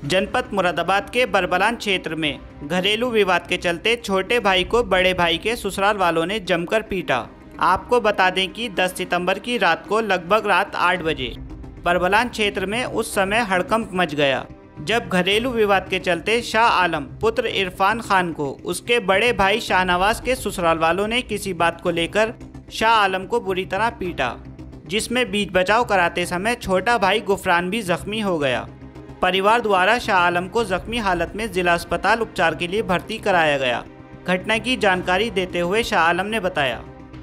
जनपद मुरादाबाद के बरबलान क्षेत्र में घरेलू विवाद के चलते छोटे भाई को बड़े भाई के ससुराल वालों ने जमकर पीटा। आपको बता दें कि 10 सितंबर की रात को लगभग रात 8 बजे बरबलान क्षेत्र में उस समय हड़कंप मच गया, जब घरेलू विवाद के चलते शाह आलम पुत्र इरफान खान को उसके बड़े भाई शाहनवाज के ससुराल वालों ने किसी बात को लेकर शाह आलम को बुरी तरह पीटा, जिसमें बीच बचाव कराते समय छोटा भाई गुफरान भी जख्मी हो गया। परिवार द्वारा शाह आलम को जख्मी हालत में जिला अस्पताल उपचार के लिए भर्ती कराया गया। घटना की जानकारी देते हुए शाह आलम ने बताया।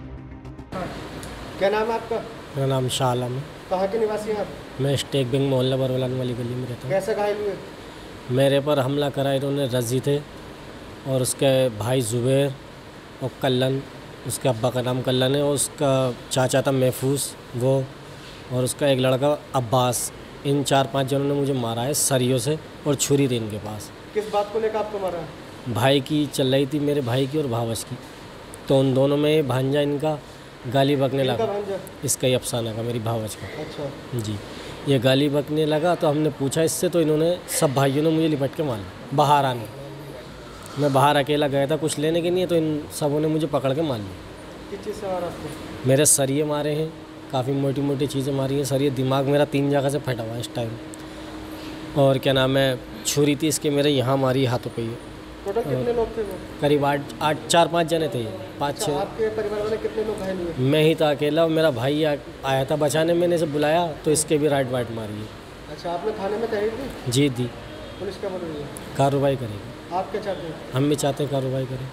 क्या नाम है आपका? मेरा नाम शाह आलम है। कहाँ के निवासी हैं आप? मैं स्टेट बैंक मोहल्ला बरबलान वाली गली में रहता हूँ। कैसे घायल हुए? मेरे पर हमला करा इन्होंने रजी थे और उसके भाई जुबैर और कल्लन, उसके अब्बा का नाम कल्लन है और उसका चाचा था महफूज वो, और उसका एक लड़का अब्बास। इन 4-5 जनों ने मुझे मारा है सरियों से और छुरी थी इनके पास। किस बात को लेकर आपको मारा? भाई की चल रही थी, मेरे भाई की और भावस की, तो उन दोनों में भांजा इनका गाली बकने लगा। इसका ही अफसाना का, मेरी भावज का। अच्छा जी, ये गाली बकने लगा तो हमने पूछा इससे, तो इन्होंने सब भाइयों ने मुझे लिपट के मारा। बाहर आने, मैं बाहर अकेला गया था कुछ लेने के लिए, तो इन सबों ने मुझे पकड़ के मार लिया। किस चीज़ से मारा आपको? मेरे सरिये मारे हैं, काफ़ी मोटी मोटी चीज़ें मारी हैं। सरिये, दिमाग मेरा 3 जगह से फटा हुआ है इस टाइम, और क्या नाम है, छुरी थी इसके मेरे यहाँ मारी, हाथों पे ही। टोटल कितने लोग थे वो? करीब 4-5 जने थे, 5-6। आपके परिवार में कितने लोग घायल हुए? मैं ही था अकेला, और मेरा भाई आया था बचाने, मैंने इसे बुलाया तो इसके भी राइट वाइट मारी है। अच्छा, आपने थाने में तहरीर दी? जी दी। पुलिस क्या बोल रही है? कार्रवाई करेगी। आप क्या चाहते हैं? हम भी चाहते हैं कार्रवाई करें।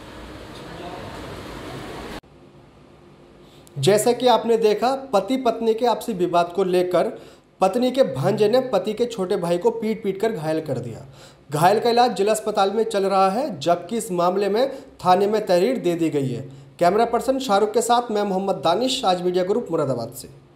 जैसा कि आपने देखा, पति पत्नी के आपसी विवाद को लेकर पत्नी के भांजे ने पति के छोटे भाई को पीट कर घायल कर दिया। घायल का इलाज जिला अस्पताल में चल रहा है, जबकि इस मामले में थाने में तहरीर दे दी गई है। कैमरा पर्सन शाहरुख के साथ मैं मोहम्मद दानिश, आज मीडिया ग्रुप मुरादाबाद से।